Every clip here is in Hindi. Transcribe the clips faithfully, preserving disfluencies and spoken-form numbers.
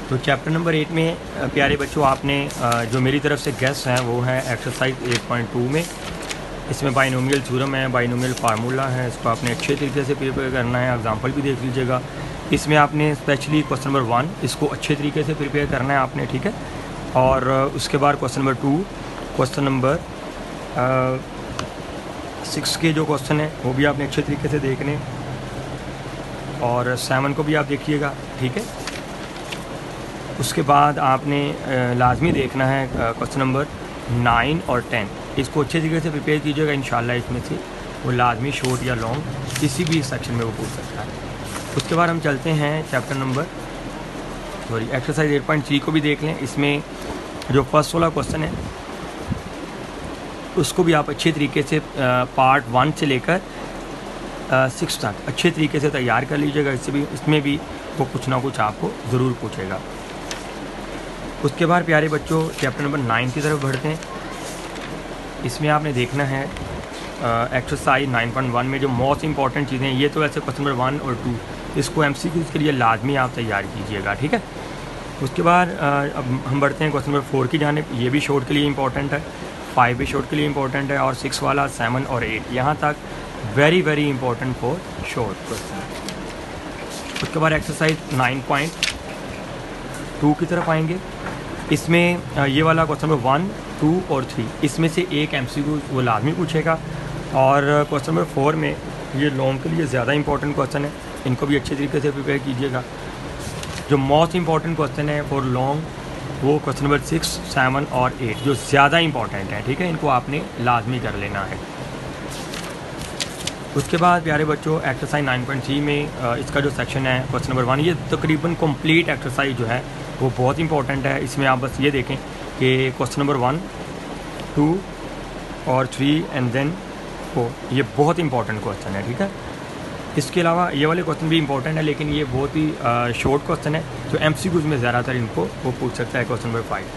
तो चैप्टर नंबर एट में प्यारे बच्चों आपने जो मेरी तरफ से गेस्ट हैं वो है एक्सरसाइज एट पॉइंट टू में। इसमें बाइनोमियल थ्योरम है, बाइनोमियल फार्मूला है, इसको आपने अच्छे तरीके से प्रिपेयर करना है। एग्जांपल भी देख लीजिएगा। इसमें आपने स्पेशली क्वेश्चन नंबर वन इसको अच्छे तरीके से प्रिपेयर करना है आपने, ठीक है। और उसके बाद question number two, question number six के जो क्वेश्चन है वो भी आपने अच्छे तरीके से देखने, और सेवन को भी आप देखिएगा, ठीक है। उसके बाद आपने लाजमी देखना है क्वेश्चन नंबर नाइन और टेन, इसको अच्छे तरीके से प्रिपेयर कीजिएगा। इंशाल्लाह इसमें से वो लाजमी शॉर्ट या लॉन्ग किसी भी सेक्शन में वो पूछ सकता है। उसके बाद हम चलते हैं chapter number sorry exercise eight point three को भी देख लें। इसमें जो फर्स्ट वाला क्वेश्चन है उसको भी आप अच्छे तरीके से पार्ट वन से लेकर सिक्स तक अच्छे तरीके से तैयार कर लीजिएगा। इससे भी इसमें भी वो कुछ ना कुछ आपको ज़रूर पूछेगा। उसके बाद प्यारे बच्चों चैप्टर नंबर नाइन की तरफ बढ़ते हैं। इसमें आपने देखना है एक्सरसाइज नाइन पॉइंट वन में जो मोस्ट इंपॉर्टेंट चीज़ें, ये तो वैसे क्वेश्चन नंबर वन और टू इसको एमसीक्यूज़ के लिए लाजमी आप तैयार कीजिएगा, ठीक है। उसके बाद अब हम बढ़ते हैं क्वेश्चन नंबर फोर की जानिब। ये भी शॉर्ट के लिए इंपॉर्टेंट है, फाइव भी शॉर्ट के लिए इंपॉर्टेंट है, और सिक्स वाला सेवन और एट यहाँ तक very very important for short question. उसके बाद एक्सरसाइज नाइन पॉइंट टू की तरफ आएंगे। इसमें ये वाला क्वेश्चन नंबर वन, टू और थ्री इसमें से एक एमसीक्यू वो लाजमी पूछेगा। और क्वेश्चन नंबर फोर में ये लॉन्ग के लिए ज़्यादा इंपॉर्टेंट क्वेश्चन है, इनको भी अच्छे तरीके से प्रिपेयर कीजिएगा। जो मोस्ट इंपॉर्टेंट क्वेश्चन है फॉर लॉन्ग वो क्वेश्चन नंबर सिक्स, सेवन और एट जो ज़्यादा इंपॉर्टेंट है, ठीक है, इनको आपने लाजमी कर लेना है। उसके बाद प्यारे बच्चों एक्सरसाइज नाइन पॉइंट थ्री में इसका जो सेक्शन है क्वेश्चन नंबर वन, ये तकरीबन कंप्लीट एक्सरसाइज जो है वो बहुत इंपॉर्टेंट है। इसमें आप बस ये देखें कि क्वेश्चन नंबर वन, टू और थ्री एंड देन फोर, ये बहुत इंपॉर्टेंट क्वेश्चन है, ठीक है। इसके अलावा ये वाले क्वेश्चन भी इंपॉर्टेंट है, लेकिन ये बहुत ही शॉर्ट क्वेश्चन है जो एमसीक्यूज में ज़्यादातर इनको वो पूछ सकता है। Question number five,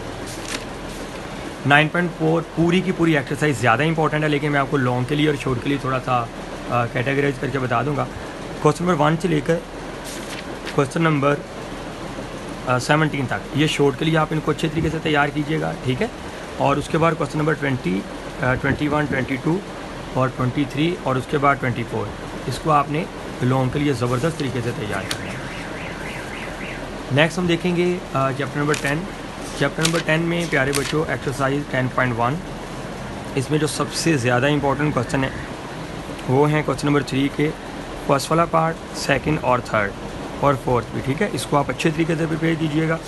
nine point four पूरी की पूरी एक्सरसाइज ज़्यादा इंपॉर्टेंट है, लेकिन मैं आपको लॉन्ग के लिए और शॉर्ट के लिए थोड़ा सा कैटेगराइज करके बता दूंगा। क्वेश्चन नंबर वन से लेकर क्वेश्चन नंबर सेवनटीन तक ये शॉर्ट के लिए आप इनको अच्छे तरीके से तैयार कीजिएगा, ठीक है। और उसके बाद question number twenty, twenty one, twenty two और ट्वेंटी थ्री और उसके बाद ट्वेंटी फोर इसको आपने लॉन्ग के लिए ज़बरदस्त तरीके से तैयार करना है। नेक्स्ट हम देखेंगे chapter number ten. Chapter number ten में प्यारे बच्चों एक्सरसाइज टेन पॉइंट वन, इसमें जो सबसे ज़्यादा इंपॉर्टेंट क्वेश्चन है वो हैं क्वेश्चन नंबर थ्री के फर्स्ट वाला पार्ट, सेकंड और थर्ड और फोर्थ भी, ठीक है। इसको आप अच्छे तरीके से प्रिपेयर कीजिएगा।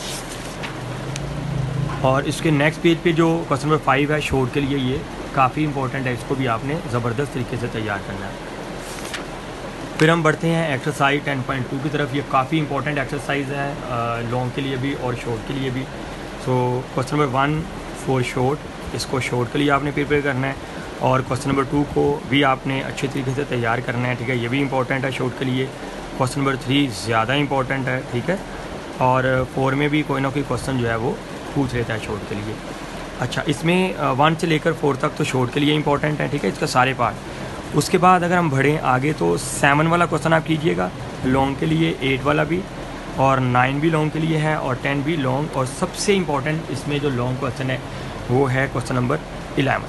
और इसके नेक्स्ट पेज पे जो क्वेश्चन नंबर फाइव है शॉर्ट के लिए, ये काफ़ी इंपॉर्टेंट है, इसको भी आपने ज़बरदस्त तरीके से तैयार करना है। फिर हम बढ़ते हैं एक्सरसाइज टेन पॉइंट टू की तरफ। ये काफ़ी इंपॉर्टेंट एक्सरसाइज है लॉन्ग के लिए भी और शॉर्ट के लिए भी। So question number one for short, इसको शॉर्ट के लिए आपने प्रिपेयर करना है, और क्वेश्चन नंबर टू को भी आपने अच्छे तरीके से तैयार करना है, ठीक है। ये भी इंपॉर्टेंट है शॉर्ट के लिए। क्वेश्चन नंबर थ्री ज़्यादा इंपॉर्टेंट है, ठीक है। और फोर में भी कोई ना कोई क्वेश्चन जो है वो पूछ लेता है शॉर्ट के लिए। अच्छा, इसमें वन से लेकर फोर तक तो शॉर्ट के लिए इंपॉर्टेंट है, ठीक है, इसका सारे पार्ट। उसके बाद अगर हम बढ़ें आगे तो सेवन वाला क्वेश्चन आप कीजिएगा लॉन्ग के लिए, एट वाला भी, और नाइन भी लॉन्ग के लिए है, और टेन भी लॉन्ग। और सबसे इम्पॉर्टेंट इसमें जो लॉन्ग क्वेश्चन है वो है क्वेश्चन नंबर इलेवन।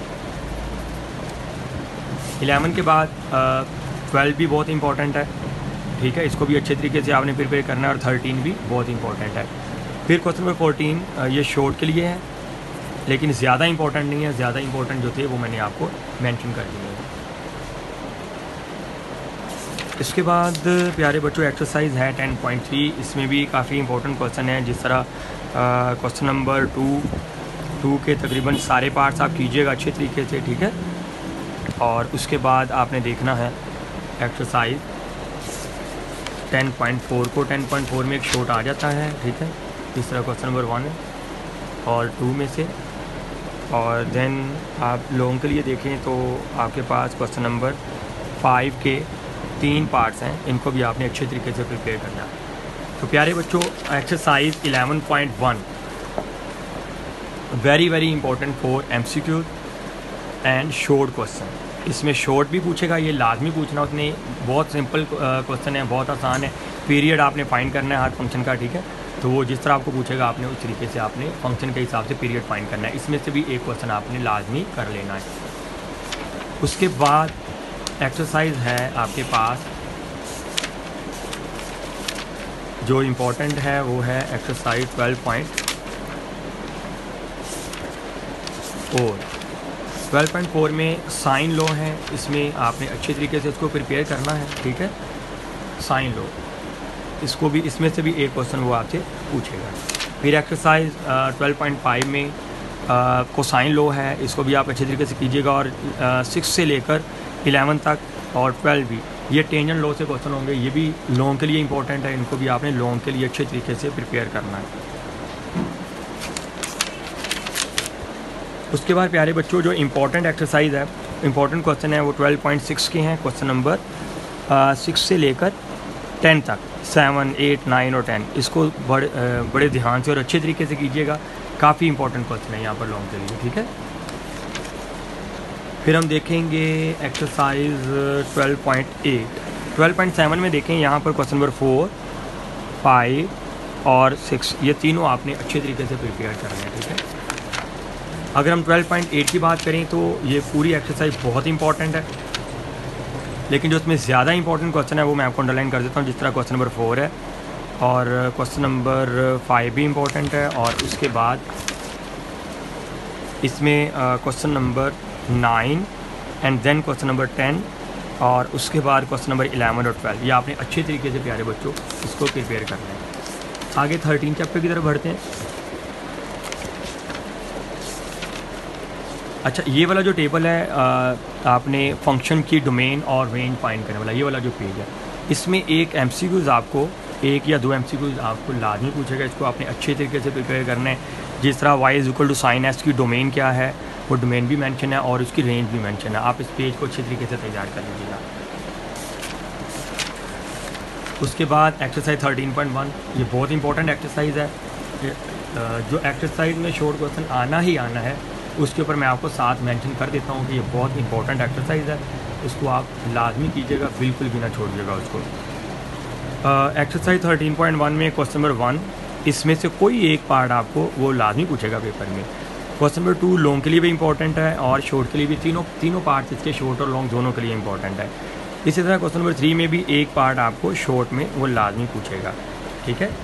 इलेवन के बाद ट्वेल्व भी बहुत इंपॉर्टेंट है, ठीक है, इसको भी अच्छे तरीके से आपने प्रिपेयर करना है। और थर्टीन भी बहुत इंपॉर्टेंट है। फिर क्वेश्चन नंबर फोर्टीन ये शॉर्ट के लिए है, लेकिन ज़्यादा इंपॉर्टेंट नहीं है। ज़्यादा इंपॉर्टेंट जो थे वो मैंने आपको मेंशन कर दिए हैं। इसके बाद प्यारे बच्चों एक्सरसाइज है टेन पॉइंट थ्री, इसमें भी काफ़ी इंपॉर्टेंट क्वेश्चन है। जिस तरह क्वेश्चन नंबर टू टू के तकरीबन सारे पार्ट्स आप कीजिएगा अच्छे तरीके से, ठीक है। और उसके बाद आपने देखना है एक्सरसाइज टेन पॉइंट फोर को। टेन पॉइंट फोर में एक शॉर्ट आ जाता है, ठीक है, इस तरह क्वेश्चन नंबर वन और टू में से। और देन आप लॉन्ग के लिए देखें तो आपके पास क्वेश्चन नंबर फाइव के तीन पार्ट्स हैं, इनको भी आपने अच्छे तरीके से प्रिपेयर करना है। तो प्यारे बच्चों exercise eleven point one very very important for MCQ and short question. इसमें शॉर्ट भी पूछेगा, ये लाजमी पूछना उसने, बहुत सिंपल क्वेश्चन है, बहुत आसान है। पीरियड आपने फाइंड करना है हर फंक्शन का, ठीक है। तो वो जिस तरह आपको पूछेगा आपने उस तरीके से आपने फंक्शन के हिसाब से पीरियड फाइंड करना है। इसमें से भी एक क्वेश्चन आपने लाजमी कर लेना है। उसके बाद एक्सरसाइज है आपके पास जो इम्पोर्टेंट है वो है exercise twelve point four. Twelve point four में साइन लॉ है, इसमें आपने अच्छे तरीके से इसको प्रिपेयर करना है, ठीक है। साइन लॉ इसको भी, इसमें से भी एक क्वेश्चन वो आपसे पूछेगा। फिर एक्सरसाइज ट्वेल्व पॉइंट फाइव में कोसाइन लॉ है, इसको भी आप अच्छे तरीके से कीजिएगा। और सिक्स से लेकर इलेवन तक और ट्वेल्व भी ये टेंजेंट लॉ से क्वेश्चन होंगे, ये भी लॉन्ग के लिए इंपॉर्टेंट है, इनको भी आपने लॉन्ग के लिए अच्छे तरीके से प्रिपेयर करना है। उसके बाद प्यारे बच्चों जो इम्पोर्टेंट एक्सरसाइज है, इम्पोर्टेंट क्वेश्चन है वो ट्वेल्व पॉइंट सिक्स के हैं। क्वेश्चन नंबर सिक्स से लेकर टेन तक, सेवन एट नाइन और टेन, इसको बड़े बड़े ध्यान से और अच्छे तरीके से कीजिएगा। काफ़ी इंपॉर्टेंट क्वेश्चन है यहाँ पर लॉन्ग के लिए, ठीक है। फिर हम देखेंगे exercise twelve point eight. Twelve point seven में देखें यहाँ पर क्वेश्चन नंबर फोर, फाइव और सिक्स, ये तीनों आपने अच्छे तरीके से प्रिपेयर करना है, ठीक है। अगर हम ट्वेल्व पॉइंट एट की बात करें तो ये पूरी एक्सरसाइज बहुत इंपॉर्टेंट है, लेकिन जो इसमें ज़्यादा इंपॉर्टेंट क्वेश्चन है वो मैं आपको अंडरलाइन कर देता हूँ। जिस तरह क्वेश्चन नंबर फोर है और क्वेश्चन नंबर फाइव भी इम्पोर्टेंट है, और उसके बाद इसमें question number nine and then question number ten, और उसके बाद क्वेश्चन नंबर इलेवन और ट्वेल्व, ये आपने अच्छे तरीके से प्यारे बच्चों इसको प्रिपेयर करना है। आगे थर्टीन चैप्टर की तरफ बढ़ते हैं। अच्छा, ये वाला जो टेबल है आ, आपने फंक्शन की डोमेन और रेंज फाइंड करने वाला ये वाला जो पेज है, इसमें एक एमसीक्यूज आपको, एक या दो एमसीक्यूज आपको लाजमी पूछेगा, इसको आपने अच्छे तरीके से प्रिपेयर करना है। जिस तरह Y is equal to sine S की डोमेन क्या है, वो डोमेन भी मेंशन है और उसकी रेंज भी मेंशन है। आप इस पेज को अच्छे तरीके से तैयार कर लीजिएगा। उसके बाद एक्सरसाइज थर्टीन पॉइंट वन, ये बहुत इंपॉर्टेंट एक्सरसाइज है। जो एक्सरसाइज में शॉर्ट क्वेश्चन आना ही आना है, उसके ऊपर मैं आपको साथ मेंशन कर देता हूँ कि ये बहुत इंपॉर्टेंट एक्सरसाइज है, इसको आप लाजमी कीजिएगा, बिल्कुल भी ना छोड़िएगा उसको। एक्सरसाइज थर्टीन पॉइंट वन में क्वेश्चन नंबर वन, इसमें से कोई एक पार्ट आपको वो लाजमी पूछेगा पेपर में। क्वेश्चन नंबर टू लॉन्ग के लिए भी इंपॉर्टेंट है और शॉर्ट के लिए भी, तीनों तीनों पार्ट इसके शॉर्ट और लॉन्ग दोनों के लिए इंपॉर्टेंट है। इसी तरह क्वेश्चन नंबर थ्री में भी एक पार्ट आपको शॉर्ट में वो लाजमी पूछेगा, ठीक है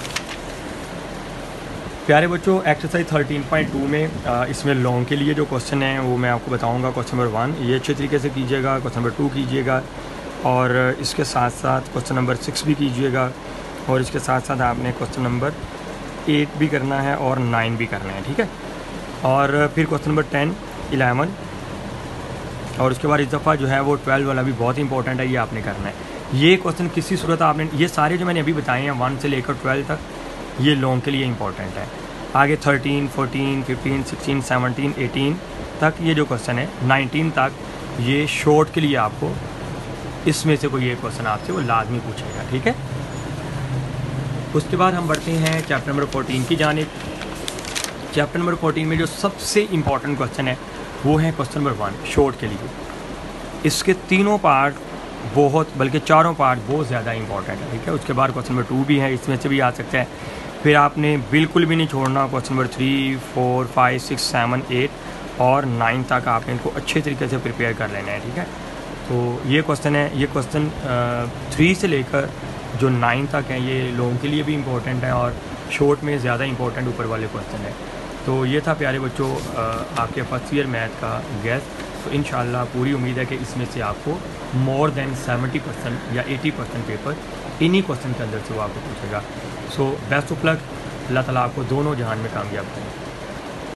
प्यारे बच्चों। एक्सरसाइज थर्टीन पॉइंट टू में आ, इसमें लॉन्ग के लिए जो क्वेश्चन है वो मैं आपको बताऊंगा। क्वेश्चन नंबर वन ये अच्छे तरीके से कीजिएगा, क्वेश्चन नंबर टू कीजिएगा, और इसके साथ साथ क्वेश्चन नंबर सिक्स भी कीजिएगा, और इसके साथ साथ आपने क्वेश्चन नंबर एट भी करना है और नाइन भी करना है, ठीक है। और फिर क्वेश्चन नंबर टेन, इलेवन, और उसके बाद इस दफ़ा जो है वो ट्वेल्व वाला भी बहुत इंपॉर्टेंट है, ये आपने करना है। ये क्वेश्चन किसी सूरत आपने, ये सारे जो मैंने अभी बताए हैं वन से लेकर ट्वेल्व तक, ये लॉन्ग के लिए इंपॉर्टेंट है। आगे thirteen, fourteen, fifteen, sixteen, seventeen, eighteen तक ये जो क्वेश्चन है, नाइनटीन तक ये शॉर्ट के लिए आपको इसमें से कोई एक क्वेश्चन आपसे वो लाजमी पूछेगा, ठीक है। उसके बाद हम बढ़ते हैं चैप्टर नंबर फोर्टीन की जानिब। चैप्टर नंबर फोर्टीन में जो सबसे इम्पॉर्टेंट क्वेश्चन है वो है क्वेश्चन नंबर वन, शॉर्ट के लिए। इसके तीनों पार्ट बहुत, बल्कि चारों पार्ट बहुत ज़्यादा इंपॉर्टेंट है, ठीक है। उसके बाद क्वेश्चन नंबर टू भी है, इसमें से भी आ सकता है। फिर आपने बिल्कुल भी नहीं छोड़ना question number three, four, five, six, seven, eight और नाइन तक आपने इनको अच्छे तरीके से प्रिपेयर कर लेना है, ठीक है। तो ये क्वेश्चन है, ये क्वेश्चन थ्री से लेकर जो नाइन तक है ये लॉन्ग के लिए भी इम्पोर्टेंट है और शॉर्ट में ज़्यादा इम्पोर्टेंट ऊपर वाले क्वेश्चन है। तो ये था प्यारे बच्चों आपके फर्स्ट ईयर मैथ का गेस्ट। तो इंशाल्लाह पूरी उम्मीद है कि इसमें से आपको मोर देन सेवेंटी परसेंट या एटी परसेंट पेपर इन्हीं क्वेश्चन के अंदर से वो आपको पूछेगा। सो बेस्ट ऑफ लक, अल्लाह ताला आपको दोनों जहान में कामयाब करें।